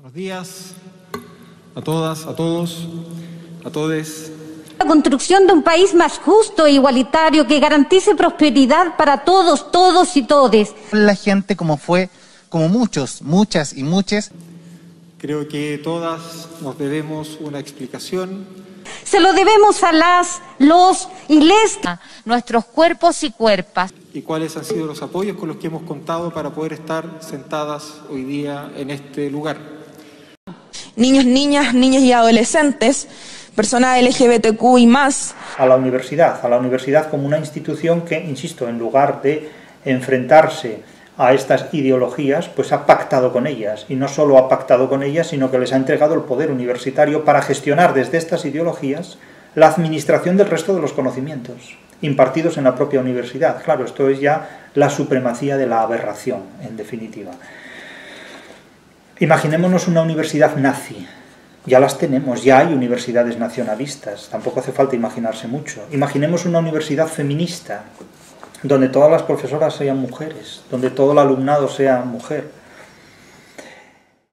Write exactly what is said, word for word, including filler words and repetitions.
Buenos días a todas, a todos, a todes. La construcción de un país más justo e igualitario que garantice prosperidad para todos, todos y todes. La gente como fue, como muchos, muchas y muchas. Creo que todas nos debemos una explicación. Se lo debemos a las, los y les. Nuestros cuerpos y cuerpas. Y cuáles han sido los apoyos con los que hemos contado para poder estar sentadas hoy día en este lugar. Niños, niñas, niñas y adolescentes, personas L G B T Q y más. A la universidad, a la universidad como una institución que, insisto, en lugar de enfrentarse a estas ideologías, pues ha pactado con ellas, y no solo ha pactado con ellas, sino que les ha entregado el poder universitario para gestionar desde estas ideologías la administración del resto de los conocimientos impartidos en la propia universidad. Claro, esto es ya la supremacía de la aberración, en definitiva. Imaginémonos una universidad nazi. Ya las tenemos, ya hay universidades nacionalistas, tampoco hace falta imaginarse mucho. Imaginemos una universidad feminista, donde todas las profesoras sean mujeres, donde todo el alumnado sea mujer,